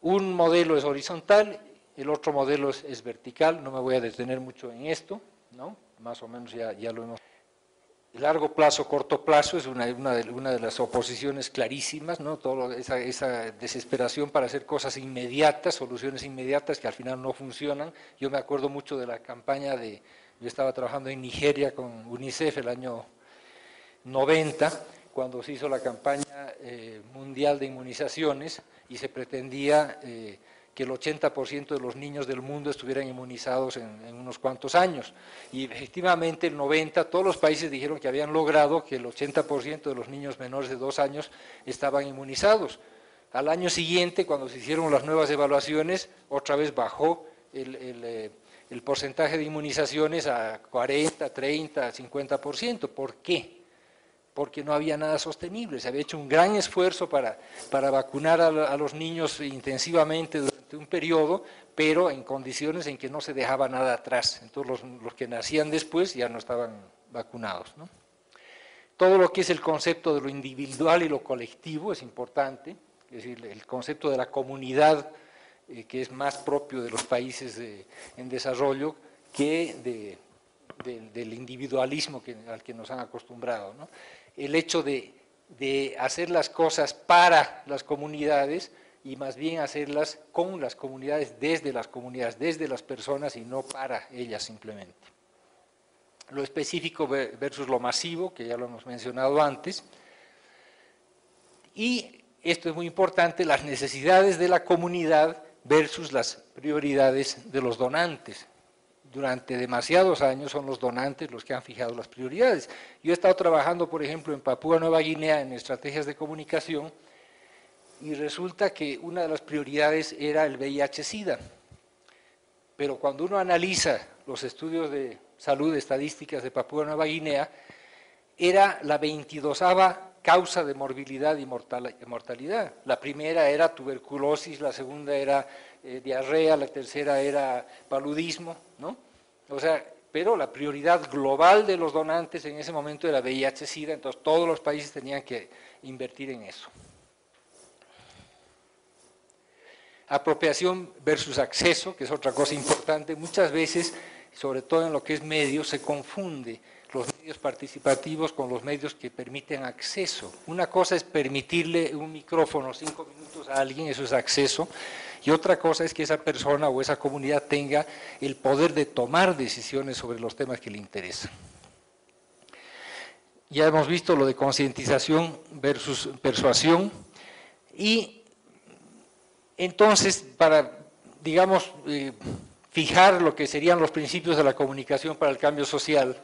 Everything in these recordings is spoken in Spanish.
Un modelo es horizontal, el otro modelo es vertical, no me voy a detener mucho en esto, ¿no? Más o menos ya lo hemos... Largo plazo, corto plazo es una de las oposiciones clarísimas, ¿no? Esa desesperación para hacer cosas inmediatas, soluciones inmediatas que al final no funcionan. Yo me acuerdo mucho de la campaña yo estaba trabajando en Nigeria con UNICEF el año 90, cuando se hizo la campaña mundial de inmunizaciones y se pretendía que el 80% de los niños del mundo estuvieran inmunizados en unos cuantos años. Y efectivamente, el 90, todos los países dijeron que habían logrado que el 80% de los niños menores de 2 años estaban inmunizados. Al año siguiente, cuando se hicieron las nuevas evaluaciones, otra vez bajó el porcentaje de inmunizaciones a 40, 30, 50%. ¿Por qué? Porque no había nada sostenible. Se había hecho un gran esfuerzo para vacunar a los niños intensivamente durante un periodo, pero en condiciones en que no se dejaba nada atrás. Entonces los que nacían después ya no estaban vacunados, ¿no? Todo lo que es el concepto de lo individual y lo colectivo es importante, es decir, el concepto de la comunidad, que es más propio de los países en desarrollo que del individualismo al que nos han acostumbrado, ¿no? El hecho de hacer las cosas para las comunidades y más bien hacerlas con las comunidades, desde las personas y no para ellas simplemente. Lo específico versus lo masivo, que ya lo hemos mencionado antes, y esto es muy importante, las necesidades de la comunidad versus las prioridades de los donantes. Durante demasiados años son los donantes los que han fijado las prioridades. Yo he estado trabajando, por ejemplo, en Papúa Nueva Guinea en estrategias de comunicación y resulta que una de las prioridades era el VIH-Sida. Pero cuando uno analiza los estudios de salud estadísticas de Papúa Nueva Guinea, era la 22ª causa de morbilidad y mortalidad. La primera era tuberculosis, la segunda era diarrea, la tercera era paludismo, ¿no? O sea, pero la prioridad global de los donantes en ese momento era VIH-Sida, entonces todos los países tenían que invertir en eso. Apropiación versus acceso, que es otra cosa importante. Muchas veces, sobre todo en lo que es medios, se confunde los medios participativos con los medios que permiten acceso. Una cosa es permitirle un micrófono 5 minutos a alguien, eso es acceso, y otra cosa es que esa persona o esa comunidad tenga el poder de tomar decisiones sobre los temas que le interesan. Ya hemos visto lo de concientización versus persuasión, y entonces para, digamos, fijar lo que serían los principios de la comunicación para el cambio social,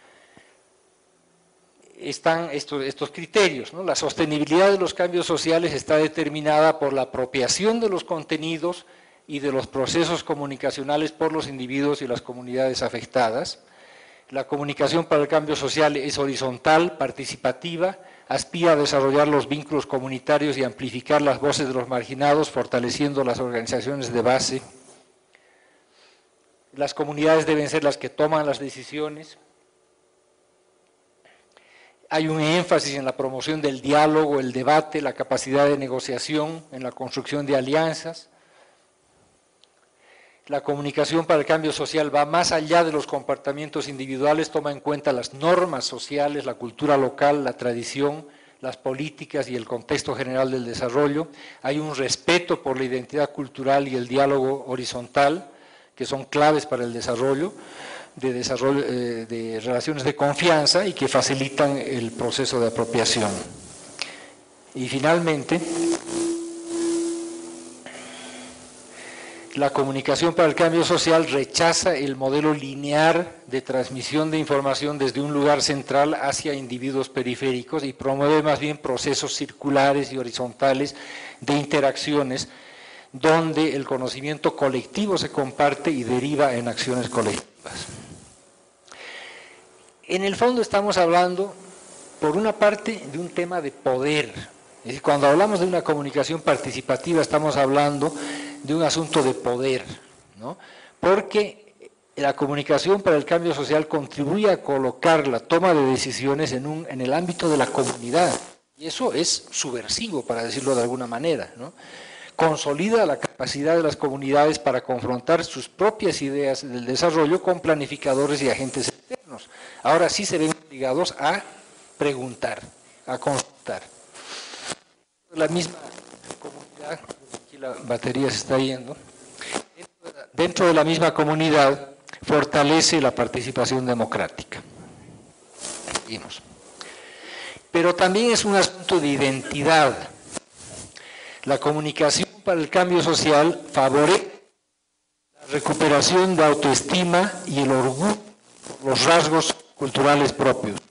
están estos criterios, ¿no? La sostenibilidad de los cambios sociales está determinada por la apropiación de los contenidos y de los procesos comunicacionales por los individuos y las comunidades afectadas. La comunicación para el cambio social es horizontal, participativa, aspira a desarrollar los vínculos comunitarios y amplificar las voces de los marginados, fortaleciendo las organizaciones de base. Las comunidades deben ser las que toman las decisiones. Hay un énfasis en la promoción del diálogo, el debate, la capacidad de negociación, en la construcción de alianzas. La comunicación para el cambio social va más allá de los comportamientos individuales, toma en cuenta las normas sociales, la cultura local, la tradición, las políticas y el contexto general del desarrollo. Hay un respeto por la identidad cultural y el diálogo horizontal, que son claves para el desarrollo de relaciones de confianza y que facilitan el proceso de apropiación. Y finalmente, la comunicación para el cambio social rechaza el modelo lineal de transmisión de información desde un lugar central hacia individuos periféricos y promueve más bien procesos circulares y horizontales de interacciones donde el conocimiento colectivo se comparte y deriva en acciones colectivas. En el fondo estamos hablando, por una parte, de un tema de poder. Es decir, cuando hablamos de una comunicación participativa estamos hablando de un asunto de poder, ¿no? Porque la comunicación para el cambio social contribuye a colocar la toma de decisiones en el ámbito de la comunidad. Y eso es subversivo, para decirlo de alguna manera, ¿no? consolida la capacidad de las comunidades para confrontar sus propias ideas del desarrollo con planificadores y agentes externos. Ahora sí se ven obligados a preguntar, a consultar. La misma comunidad, aquí la batería se está yendo, dentro de la misma comunidad fortalece la participación democrática. Seguimos. Pero también es un asunto de identidad. La comunicación para el cambio social favorece la recuperación de autoestima y el orgullo por los rasgos culturales propios.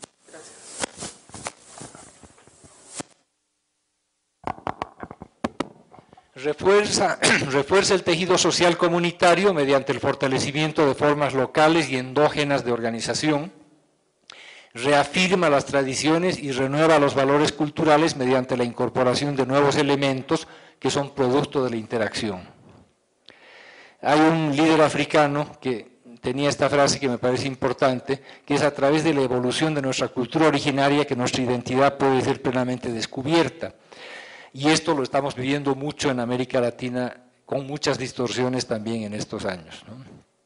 Refuerza el tejido social comunitario mediante el fortalecimiento de formas locales y endógenas de organización. Reafirma las tradiciones y renueva los valores culturales mediante la incorporación de nuevos elementos que son producto de la interacción. Hay un líder africano que tenía esta frase que me parece importante, que es a través de la evolución de nuestra cultura originaria que nuestra identidad puede ser plenamente descubierta. Y esto lo estamos viviendo mucho en América Latina, con muchas distorsiones también en estos años, ¿no?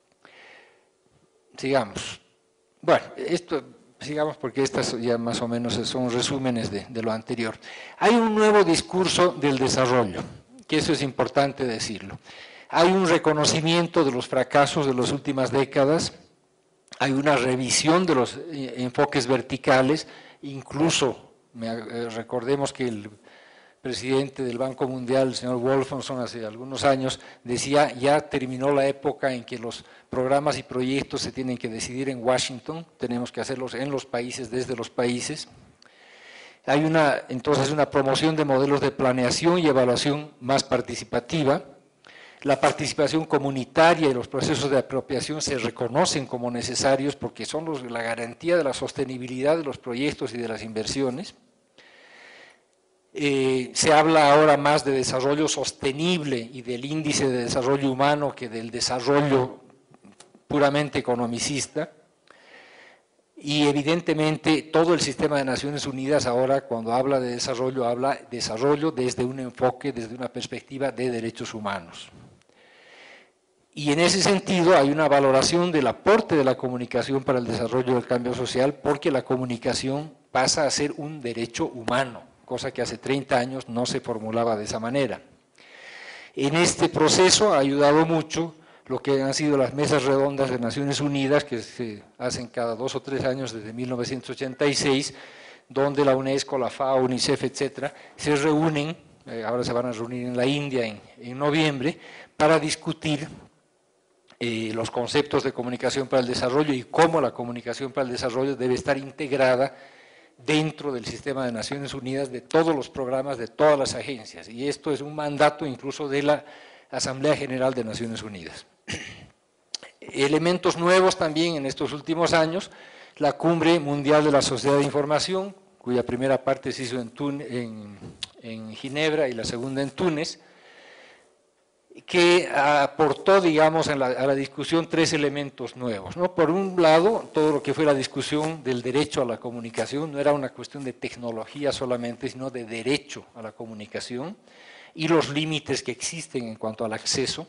Sigamos. Bueno, sigamos porque estas ya más o menos son resúmenes de lo anterior. Hay un nuevo discurso del desarrollo, que eso es importante decirlo. Hay un reconocimiento de los fracasos de las últimas décadas, hay una revisión de los enfoques verticales, incluso recordemos que el presidente del Banco Mundial, el señor Wolfson, hace algunos años, decía, ya terminó la época en que los programas y proyectos se tienen que decidir en Washington, tenemos que hacerlos en los países, desde los países. Hay entonces una promoción de modelos de planeación y evaluación más participativa. La participación comunitaria y los procesos de apropiación se reconocen como necesarios porque son la garantía de la sostenibilidad de los proyectos y de las inversiones. Se habla ahora más de desarrollo sostenible y del índice de desarrollo humano que del desarrollo puramente economicista. Y evidentemente todo el sistema de Naciones Unidas ahora cuando habla de desarrollo desde un enfoque, desde una perspectiva de derechos humanos. Y en ese sentido hay una valoración del aporte de la comunicación para el desarrollo del cambio social porque la comunicación pasa a ser un derecho humano, cosa que hace 30 años no se formulaba de esa manera. En este proceso ha ayudado mucho lo que han sido las mesas redondas de Naciones Unidas, que se hacen cada 2 o 3 años desde 1986, donde la UNESCO, la FAO, UNICEF, etcétera, se reúnen, ahora se van a reunir en la India en noviembre, para discutir los conceptos de comunicación para el desarrollo y cómo la comunicación para el desarrollo debe estar integrada dentro del sistema de Naciones Unidas, de todos los programas, de todas las agencias. Y esto es un mandato incluso de la Asamblea General de Naciones Unidas. Elementos nuevos también en estos últimos años, la Cumbre Mundial de la Sociedad de Información, cuya primera parte se hizo en Ginebra y la segunda en Túnez, que aportó, digamos, a la discusión 3 elementos nuevos, ¿no? Por un lado, todo lo que fue la discusión del derecho a la comunicación, no era una cuestión de tecnología solamente, sino de derecho a la comunicación y los límites que existen en cuanto al acceso.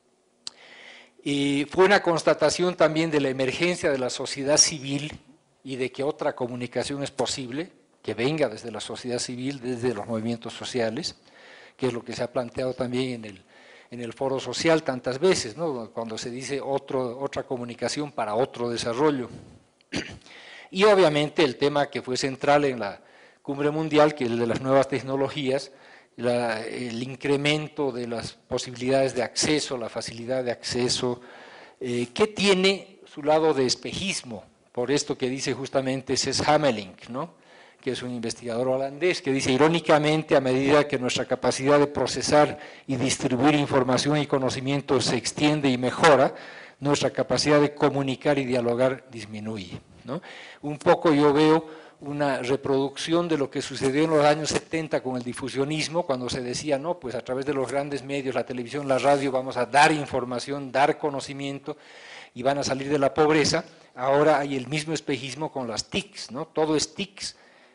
Y fue una constatación también de la emergencia de la sociedad civil y de que otra comunicación es posible, que venga desde la sociedad civil, desde los movimientos sociales, que es lo que se ha planteado también en el foro social tantas veces, ¿no? Cuando se dice otra comunicación para otro desarrollo. Y obviamente el tema que fue central en la Cumbre Mundial, que es el de las nuevas tecnologías, el incremento de las posibilidades de acceso, la facilidad de acceso, que tiene su lado de espejismo, por esto que dice justamente Cés Hamelink, ¿no? Que es un investigador holandés, que dice irónicamente a medida que nuestra capacidad de procesar y distribuir información y conocimiento se extiende y mejora, nuestra capacidad de comunicar y dialogar disminuye, ¿no? Un poco yo veo una reproducción de lo que sucedió en los años 70 con el difusionismo, cuando se decía, no, pues a través de los grandes medios, la televisión, la radio, vamos a dar información, dar conocimiento y van a salir de la pobreza. Ahora hay el mismo espejismo con las TICs, ¿no? Todo es TICs,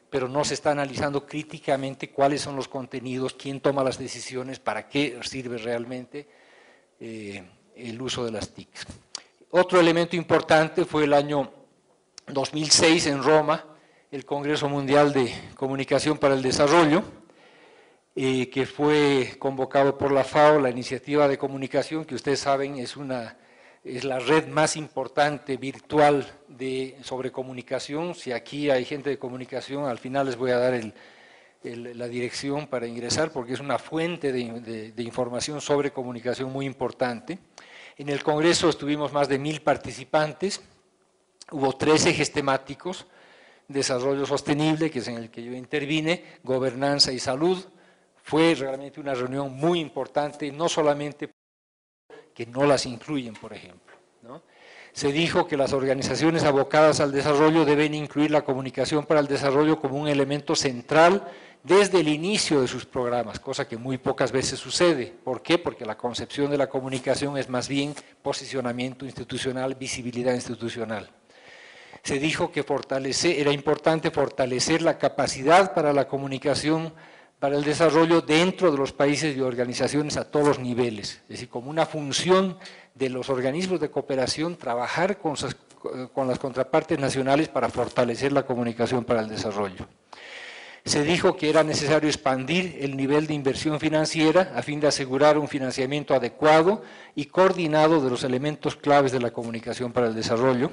pero no se está analizando críticamente cuáles son los contenidos, quién toma las decisiones, para qué sirve realmente el uso de las TICs. Otro elemento importante fue el año 2006 en Roma, el Congreso Mundial de Comunicación para el Desarrollo, que fue convocado por la FAO, la Iniciativa de Comunicación, que ustedes saben es la red más importante virtual sobre comunicación. Si aquí hay gente de comunicación, al final les voy a dar la dirección para ingresar, porque es una fuente de información sobre comunicación muy importante. En el Congreso estuvimos más de 1000 participantes, hubo 3 ejes temáticos: desarrollo sostenible, que es en el que yo intervine, gobernanza y salud. Fue realmente una reunión muy importante, no solamente que no las incluyen, por ejemplo, ¿no? Se dijo que las organizaciones abocadas al desarrollo deben incluir la comunicación para el desarrollo como un elemento central desde el inicio de sus programas, cosa que muy pocas veces sucede. ¿Por qué? Porque la concepción de la comunicación es más bien posicionamiento institucional, visibilidad institucional. Se dijo que era importante fortalecer la capacidad para la comunicación para el desarrollo dentro de los países y organizaciones a todos los niveles, es decir, como una función de los organismos de cooperación, trabajar con las contrapartes nacionales para fortalecer la comunicación para el desarrollo. Se dijo que era necesario expandir el nivel de inversión financiera a fin de asegurar un financiamiento adecuado y coordinado de los elementos claves de la comunicación para el desarrollo.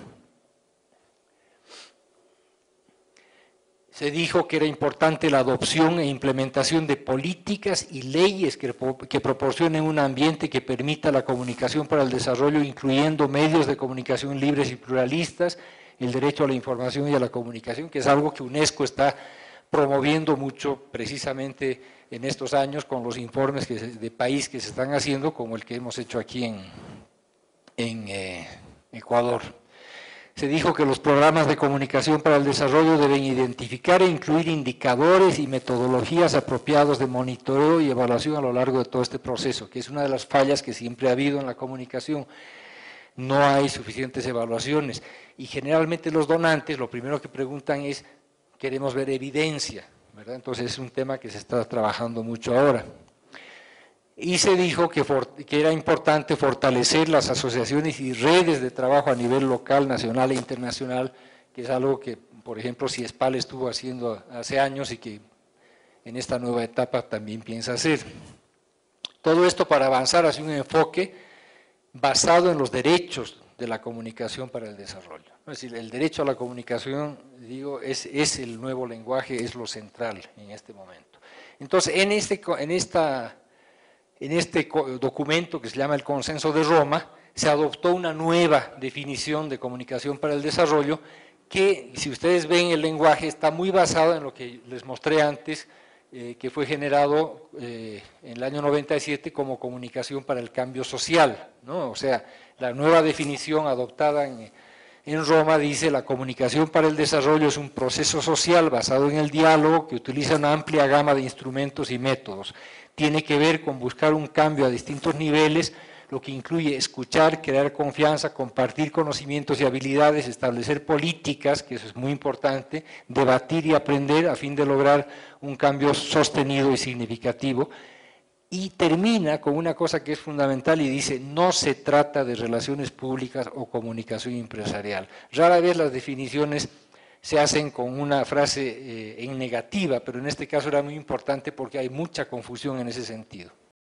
Se dijo que era importante la adopción e implementación de políticas y leyes que proporcionen un ambiente que permita la comunicación para el desarrollo, incluyendo medios de comunicación libres y pluralistas, el derecho a la información y a la comunicación, que es algo que UNESCO está promoviendo mucho precisamente en estos años con los informes de país que se están haciendo, como el que hemos hecho aquí en Ecuador. Se dijo que los programas de comunicación para el desarrollo deben identificar e incluir indicadores y metodologías apropiados de monitoreo y evaluación a lo largo de todo este proceso, que es una de las fallas que siempre ha habido en la comunicación. No hay suficientes evaluaciones y generalmente los donantes lo primero que preguntan es: queremos ver evidencia, ¿verdad? Entonces es un tema que se está trabajando mucho ahora. Y se dijo que era importante fortalecer las asociaciones y redes de trabajo a nivel local, nacional e internacional, que es algo que, por ejemplo, CIESPAL estuvo haciendo hace años y que en esta nueva etapa también piensa hacer. Todo esto para avanzar hacia un enfoque basado en los derechos de la comunicación para el desarrollo. Es decir, el derecho a la comunicación, digo, es el nuevo lenguaje, es lo central en este momento. Entonces, en este documento que se llama el Consenso de Roma, se adoptó una nueva definición de comunicación para el desarrollo que, si ustedes ven el lenguaje, está muy basado en lo que les mostré antes, que fue generado en el año 97 como comunicación para el cambio social, ¿no? O sea, la nueva definición adoptada en Roma dice: la comunicación para el desarrollo es un proceso social basado en el diálogo que utiliza una amplia gama de instrumentos y métodos. Tiene que ver con buscar un cambio a distintos niveles, lo que incluye escuchar, crear confianza, compartir conocimientos y habilidades, establecer políticas, que eso es muy importante, debatir y aprender a fin de lograr un cambio sostenido y significativo. Y termina con una cosa que es fundamental y dice: no se trata de relaciones públicas o comunicación empresarial. Rara vez las definiciones se hacen con una frase en negativa, pero en este caso era muy importante porque hay mucha confusión en ese sentido.